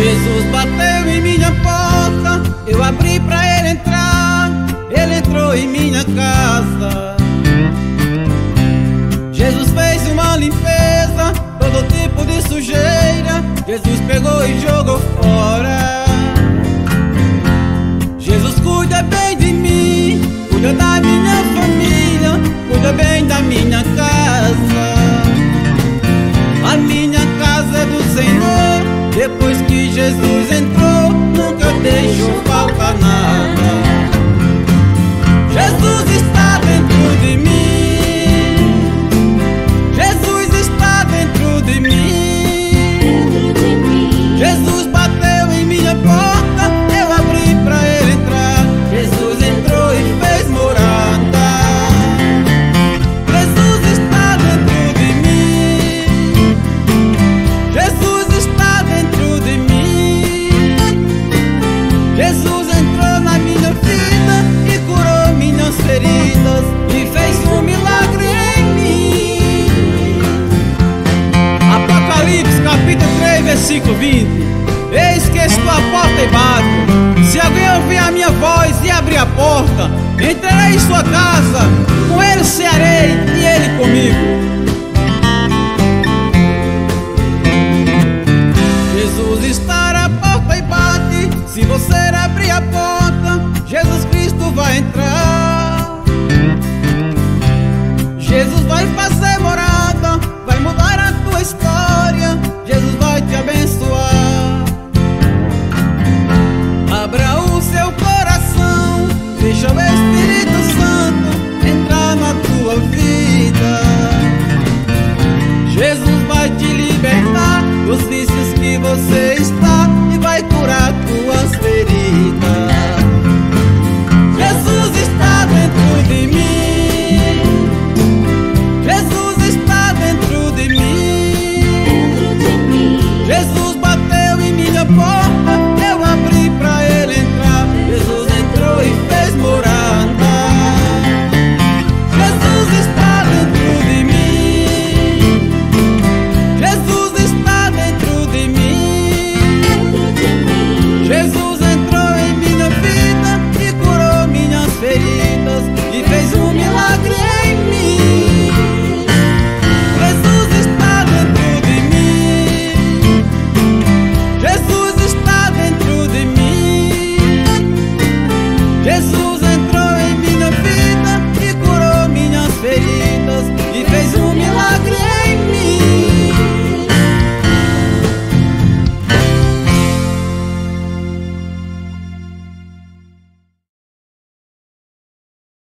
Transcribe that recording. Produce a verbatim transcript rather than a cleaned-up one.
Jesus bateu em minha porta, eu abri pra ele entrar. Ele entrou em minha casa. Jesus fez uma limpeza, todo tipo de sujeira Jesus pegou e jogou fora. Jesus cuida bem de mim, cuida da minha família, cuida bem da minha casa. A minha casa é do Senhor, depois que Jesus entrou, nunca deixou faltar nada. Jesus está dentro de mim, Jesus está dentro de mim. Jesus bateu em minha porta, eu abri pra ele entrar. Jesus entrou e fez morada. Jesus está dentro de mim, Jesus está dentro de mim. Jesus entrou na minha vida e curou minhas feridas e fez um milagre em mim. Apocalipse capítulo três, versículo vinte. Eis que estou à porta e bato. Se alguém ouvir a minha voz e abrir a porta, entrarei em sua casa, com ele cearei e ele comigo.